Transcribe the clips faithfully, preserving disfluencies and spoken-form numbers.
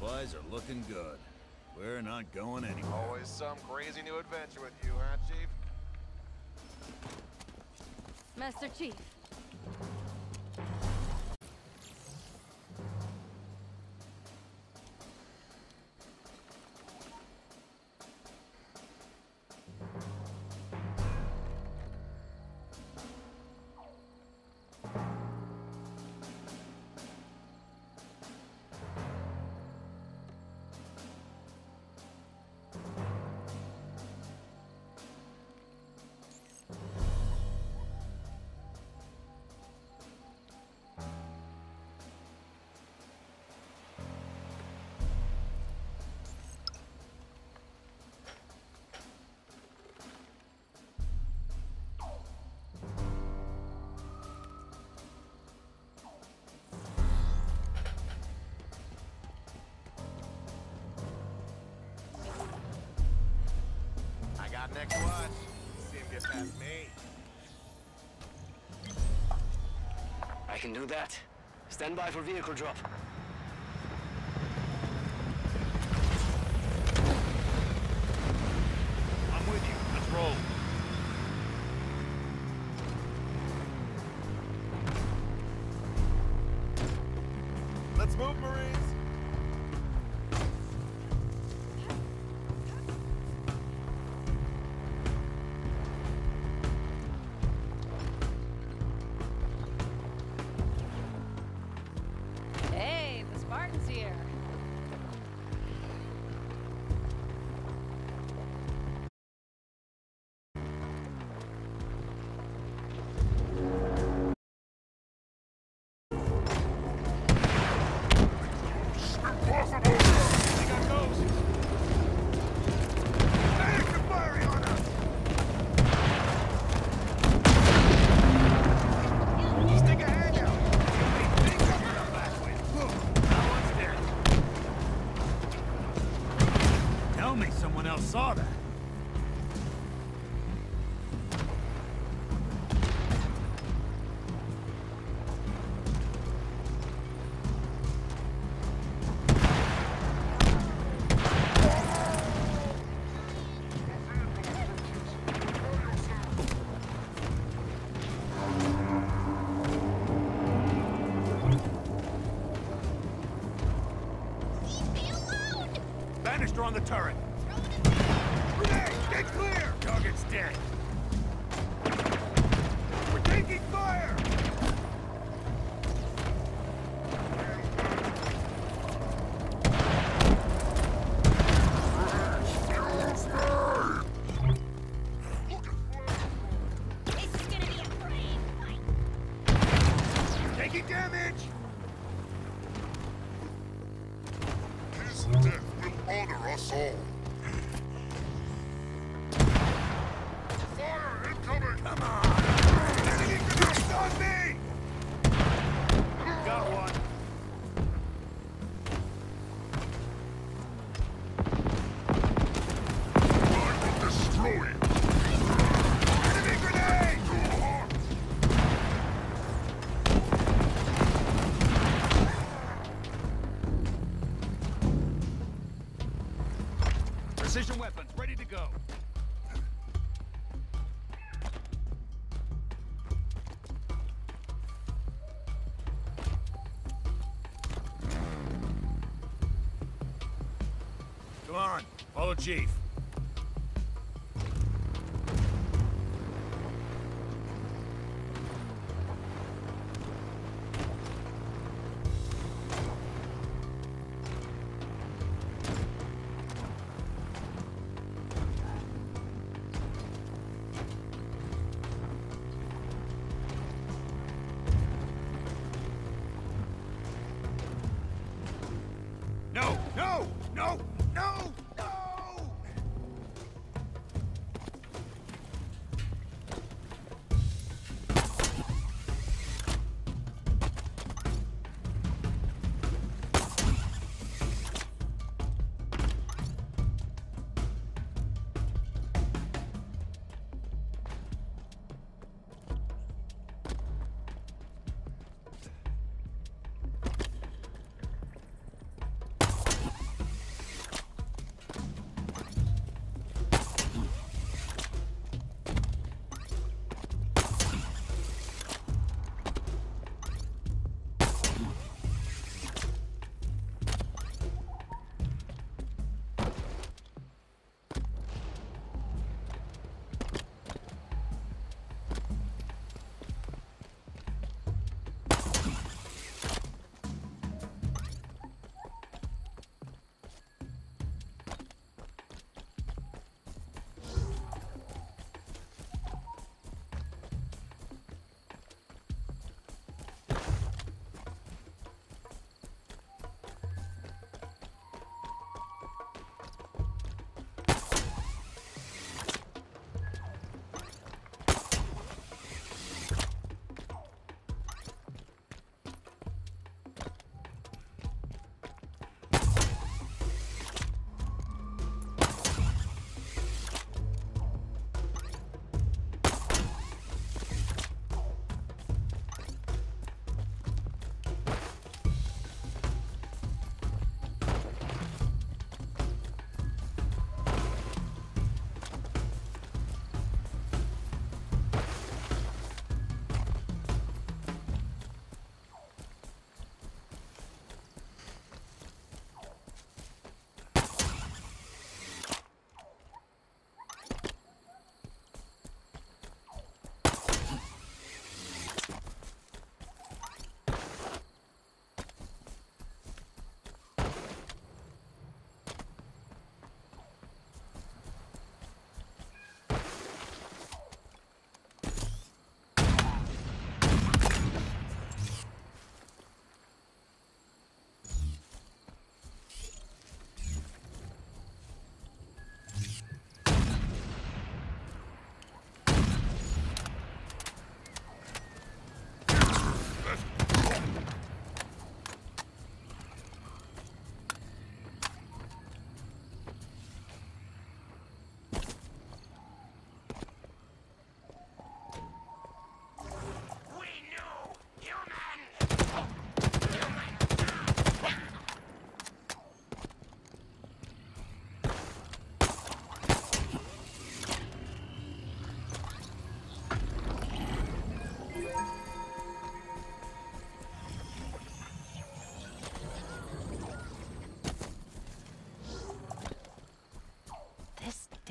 supplies are looking good. We're not going anywhere. Always some crazy new adventure with you, huh, Chief? Master Chief. Next watch. See him get past me. I can do that. Stand by for vehicle drop. I'm with you. Let's roll. Let's move, Marines. Hey, the Spartan's here. Tell me someone else saw that. Banister on the turret. Grenade! Get clear! Target's dead. We're taking fire! This is gonna be a brave fight. Taking damage! His death will honor us all. Fire incoming! Come on. Enemy grenades on me! Got one. I will destroy it! Enemy grenade! Precision weapons ready to go. Come on, follow Chief. No, no, no, no, no!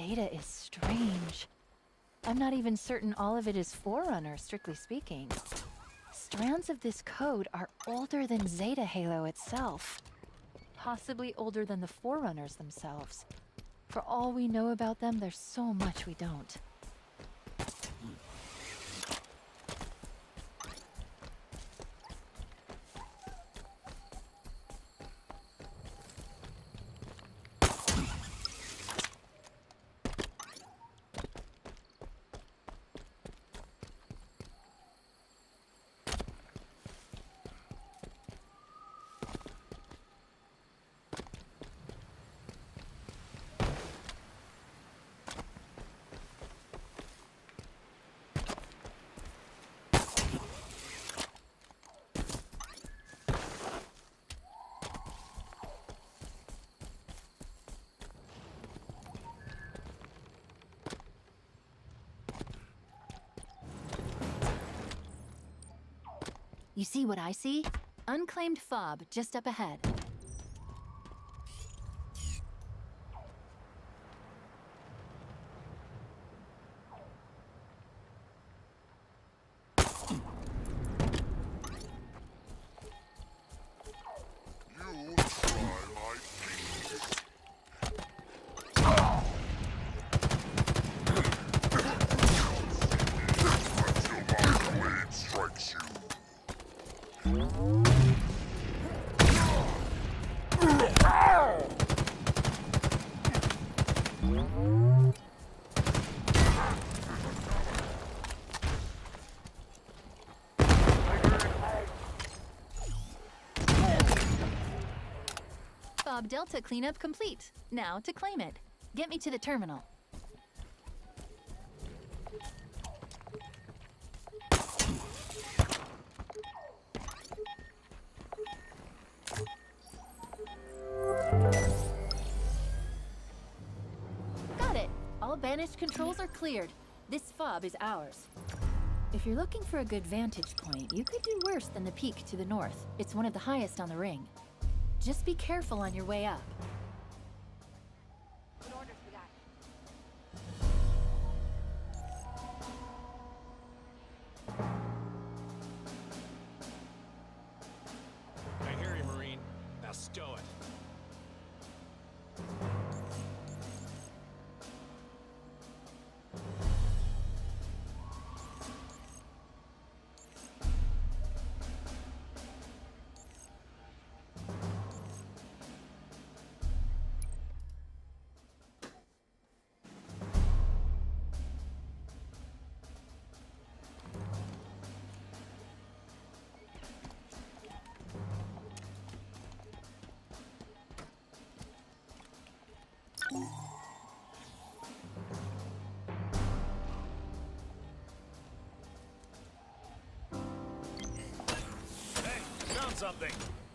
data is strange. I'm not even certain all of it is Forerunner, strictly speaking. Strands of this code are older than Zeta Halo itself. Possibly older than the Forerunners themselves. For all we know about them, there's so much we don't. You see what I see? Unclaimed fob just up ahead. You try my penis. Until my blade strikes you. Fob Delta cleanup complete. Now to claim it. Get me to the terminal. Got it. All banished controls are cleared. This fob is ours. If you're looking for a good vantage point, you could do worse than the peak to the north. It's one of the highest on the ring. Just be careful on your way up. What orders we got? I hear you, Marine. Now stow it. Hey, found something.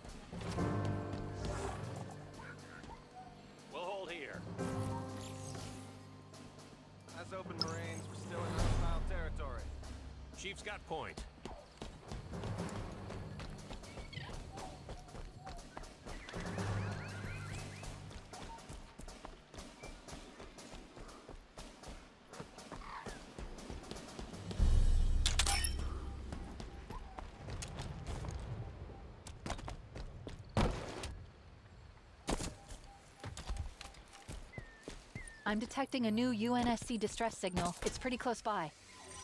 We'll hold here. Eyes open, Marines. We're still in hostile territory. Chief's got point. I'm detecting a new U N S C distress signal. It's pretty close by.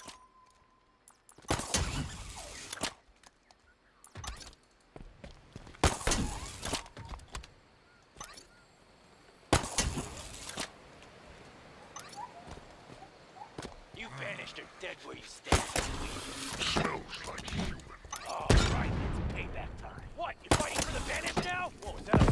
You banished are dead where you stand. Smells like human. All right, it's payback time. What? You're fighting for the banished now? What was that?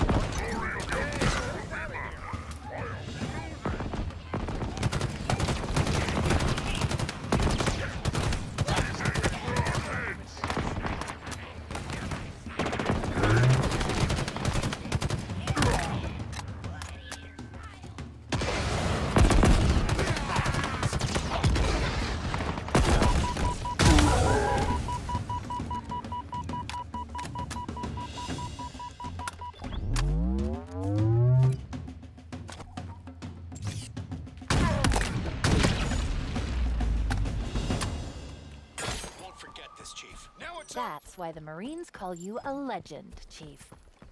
why the Marines call you a legend, Chief.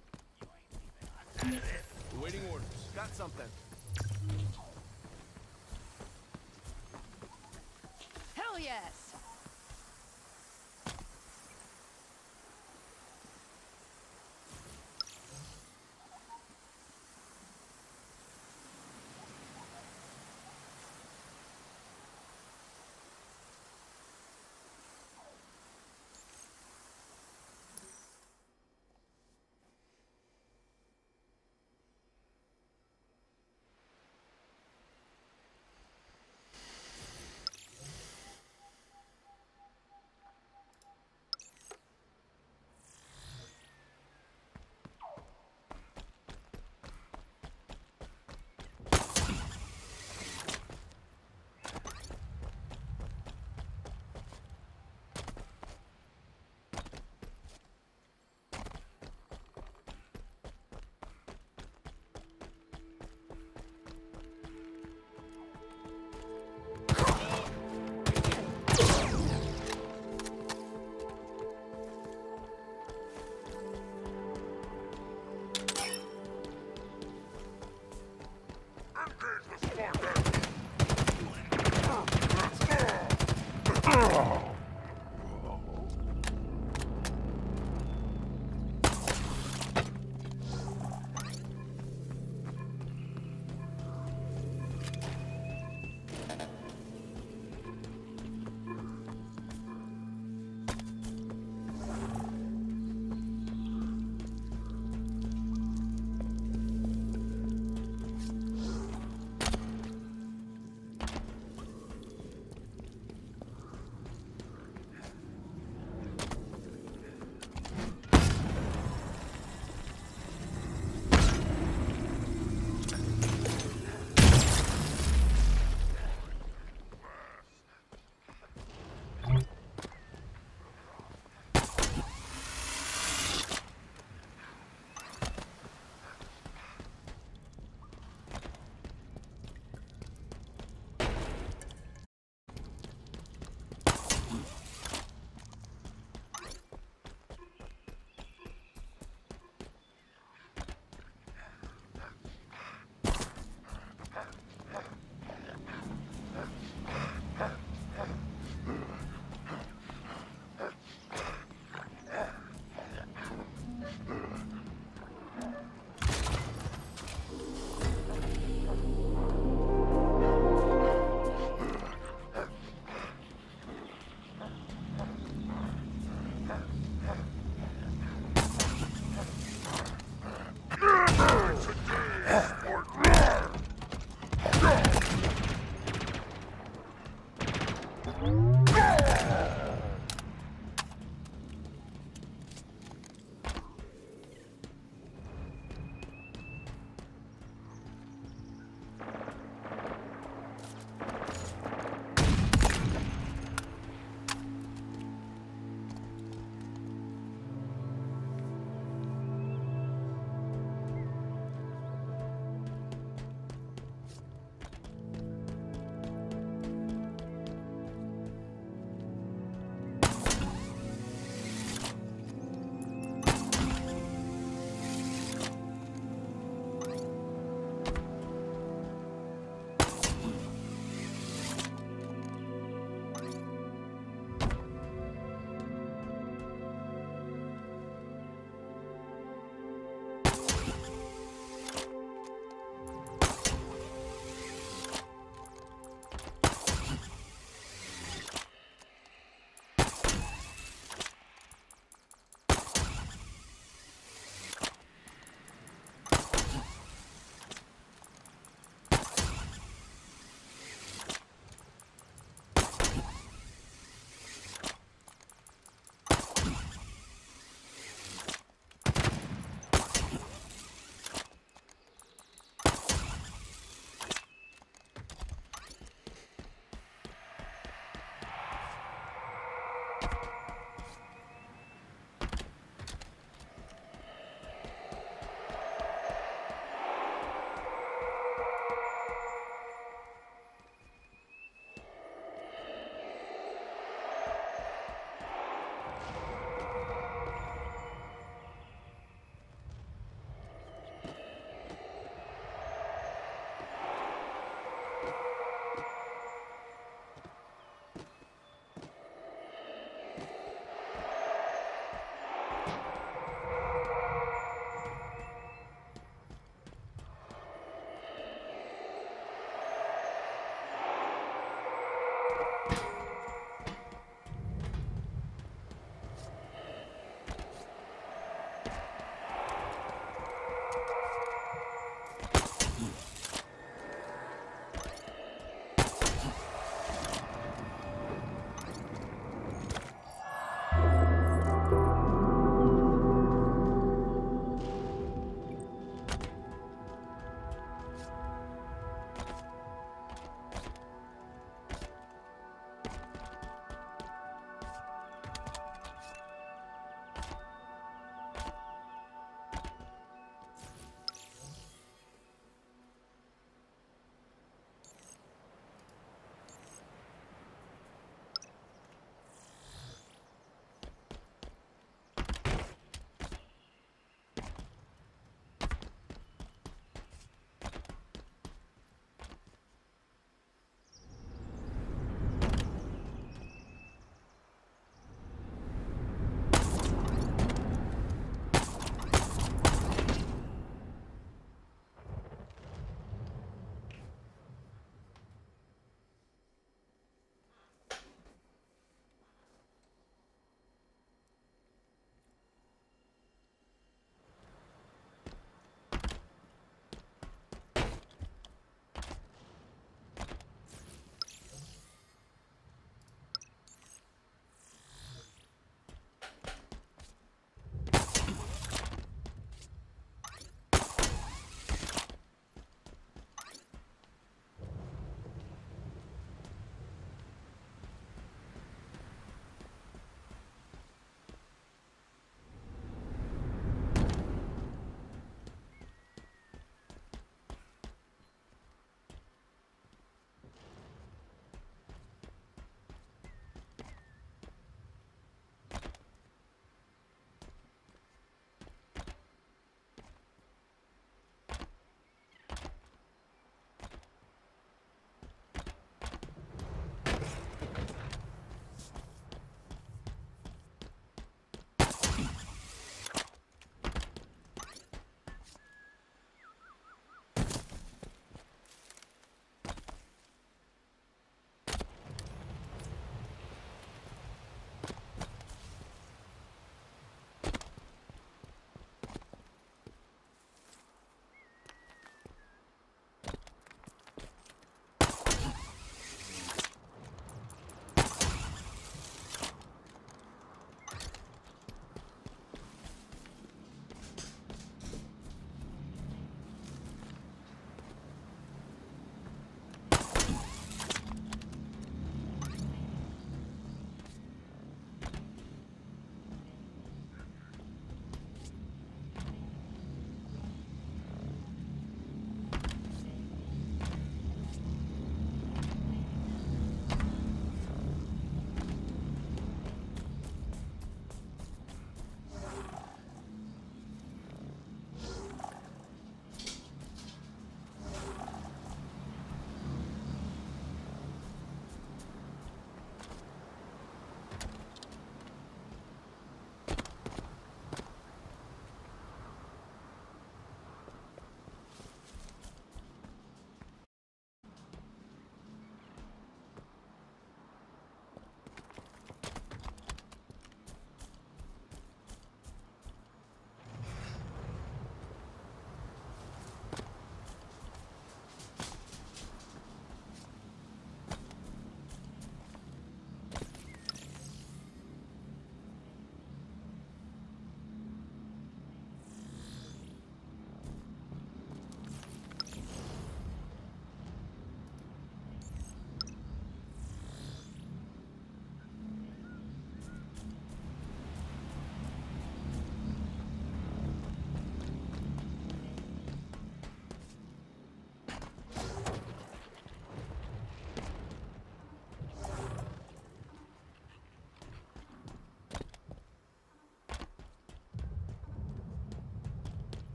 Waiting orders. Got something. Hell yes!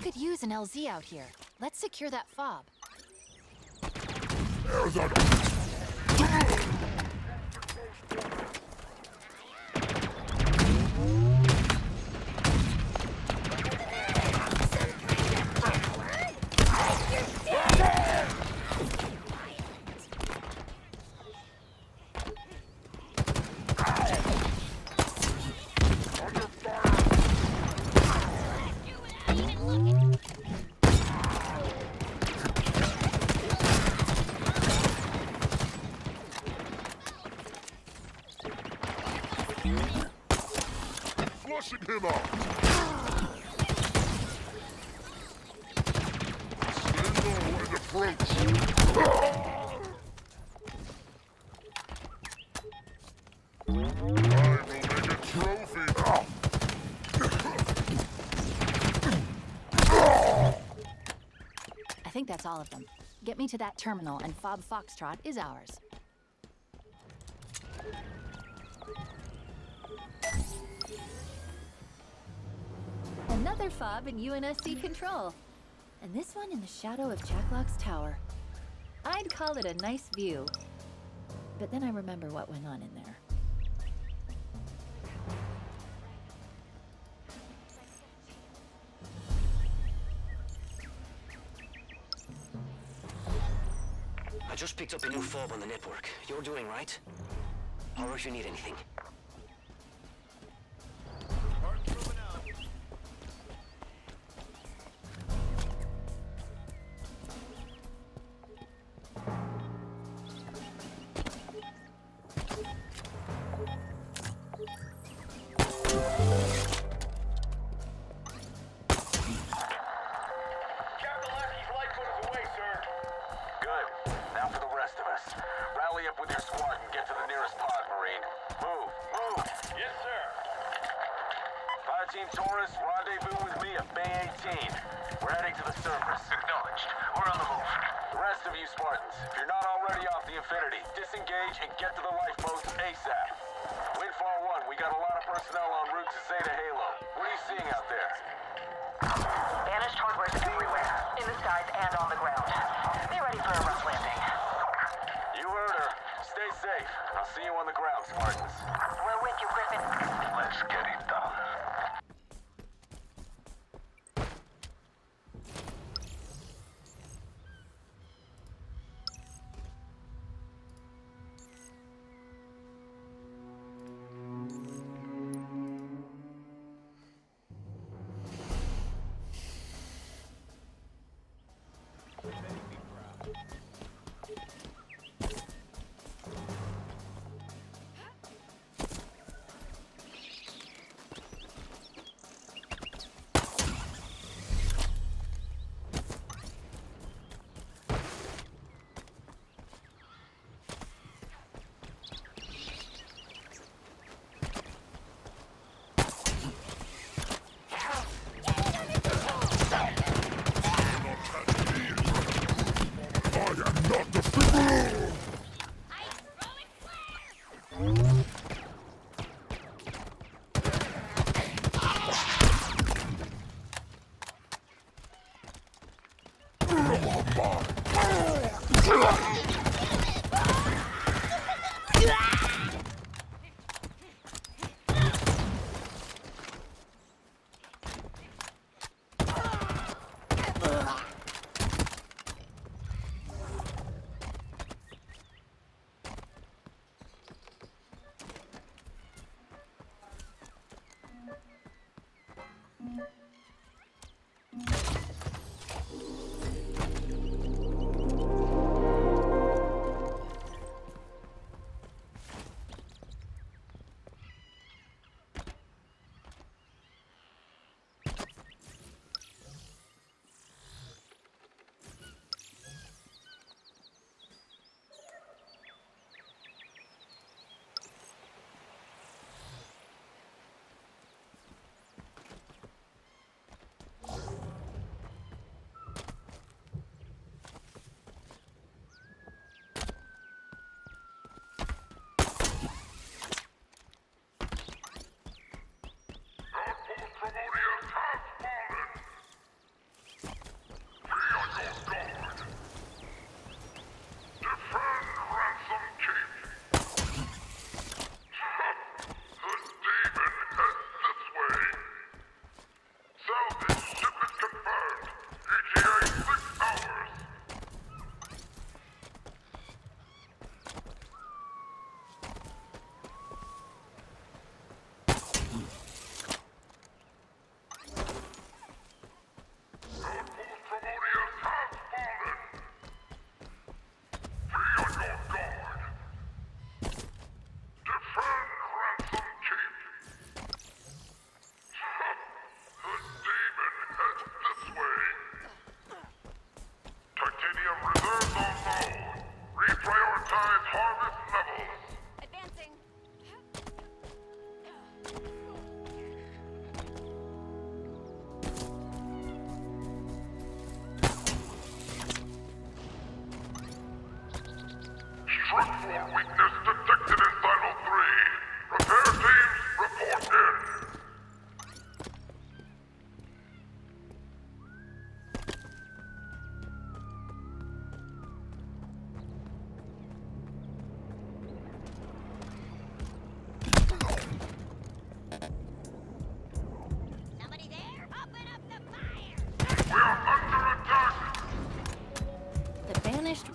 could use an L Z out here. Let's secure that fob. There's a... Flushing him out! Stay low and approach! I will make a trophy! I think that's all of them. Get me to that terminal and Fob Foxtrot is ours. Another fob in U N S C control. And this one in the shadow of Jacklock's tower. I'd call it a nice view. But then I remember what went on in there. I just picked up a new fob on the network. You're doing right? Or if you need anything. Team Taurus, rendezvous with me at Bay eighteen. We're heading to the surface. Acknowledged. We're on the move. The rest of you Spartans, if you're not already off the Infinity, disengage and get to the lifeboats ASAP. Windfall one, we got a lot of personnel en route to Zeta Halo. What are you seeing out there? Banished hardware everywhere, in the skies and on the ground. Be ready for a rough landing. You heard her. Stay safe. I'll see you on the ground, Spartans. We're with you, Griffin. Let's get it done.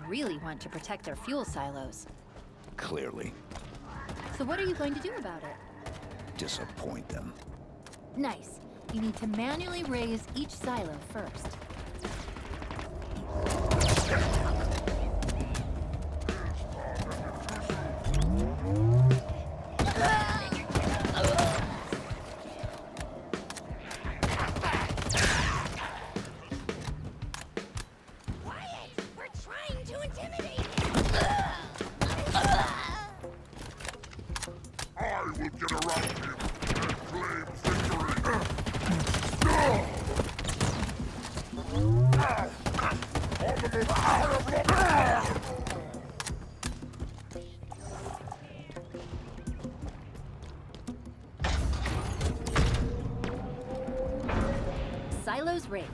really want to protect their fuel silos. Clearly. So what are you going to do about it? Disappoint them. Nice. You need to manually raise each silo first. Silos raised.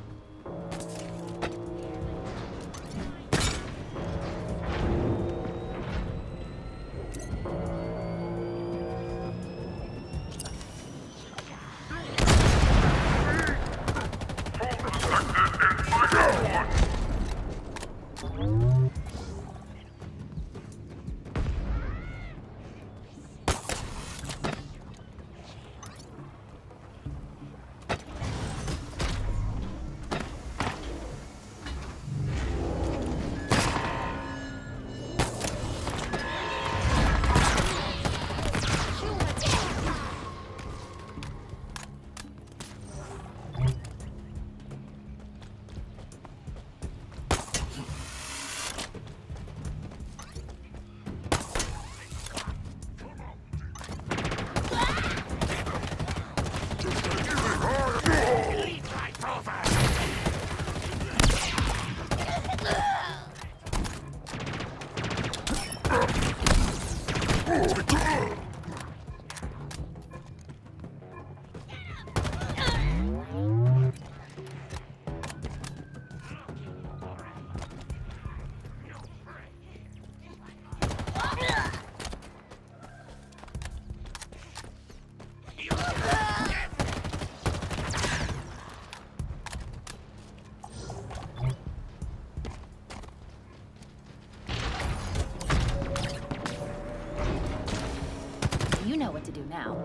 You know what to do now.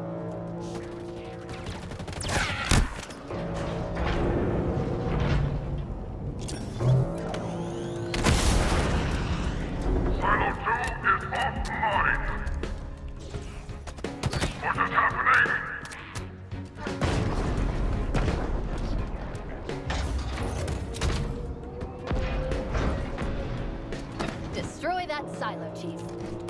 Destroy that silo, Chief.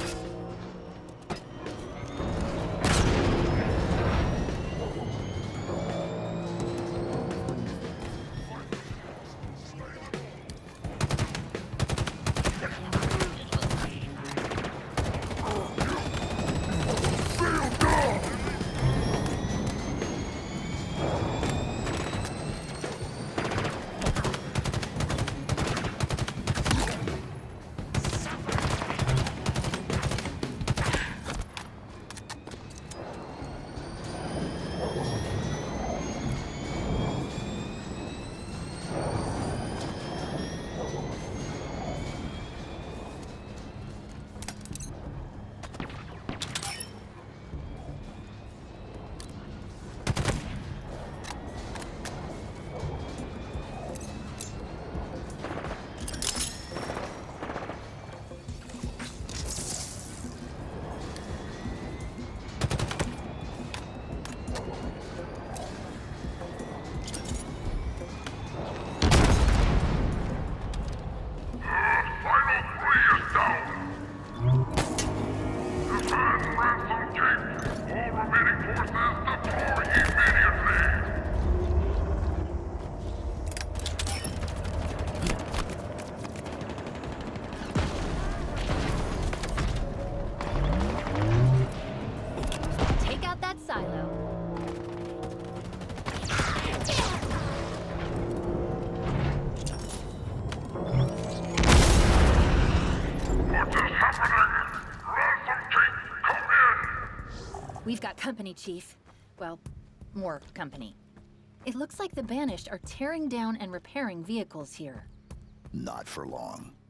We've got company, Chief. Well, more company. It looks like the Banished are tearing down and repairing vehicles here. Not for long.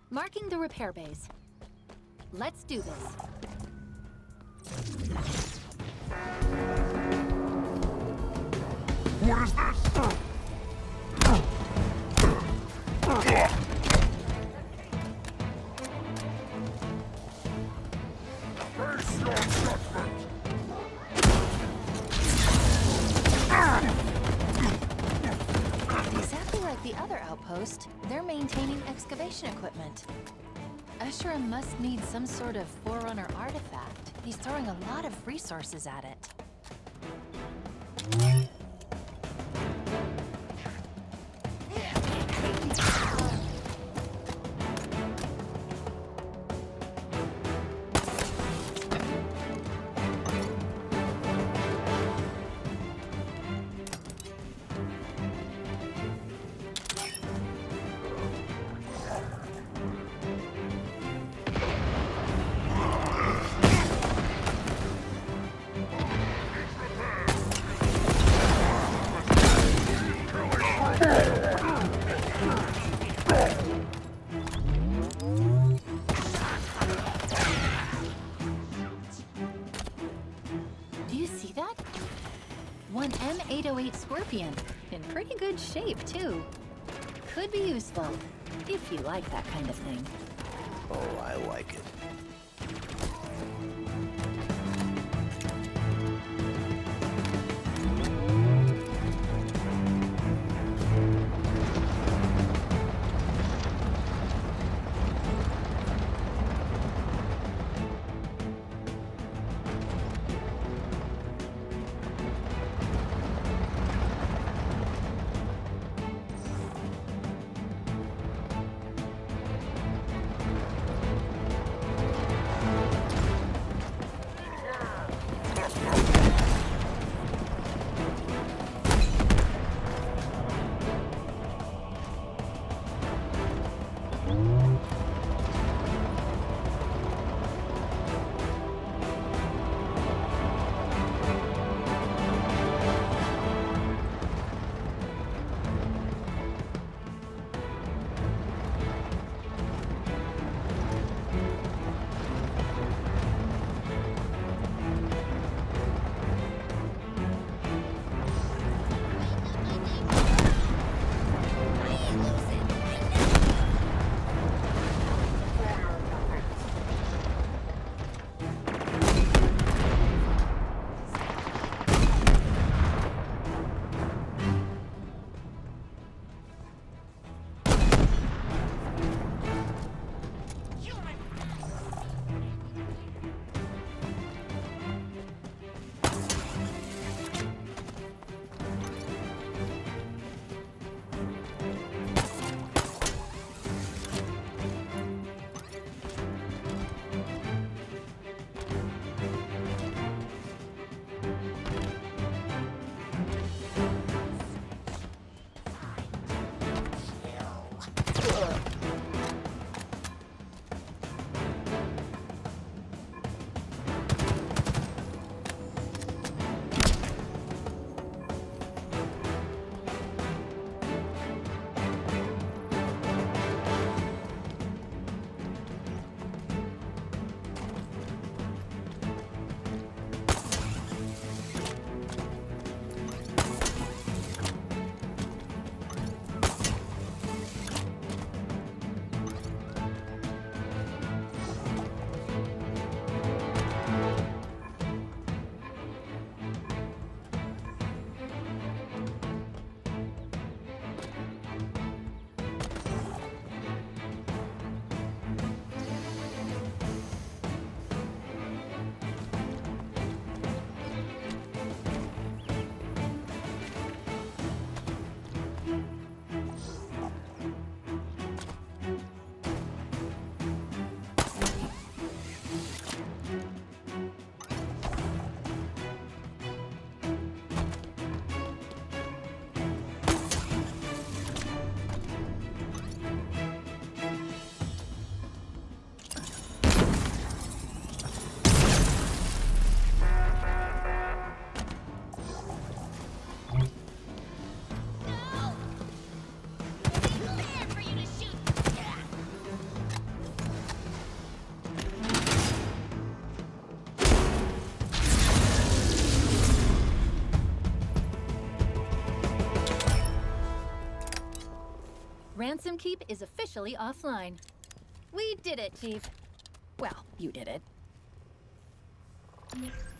Marking the repair bays. Let's do this. What is this? Face your judgment! Exactly like the other outpost, they're maintaining excavation equipment. Escharum must need some sort of Forerunner artifact. He's throwing a lot of resources at it. Do you see that? One M eight oh eight Scorpion. In pretty good shape, too. Could be useful, if you like that kind of thing. Oh, I like it. ransom keep is officially offline. We did it, Chief. Well, you did it.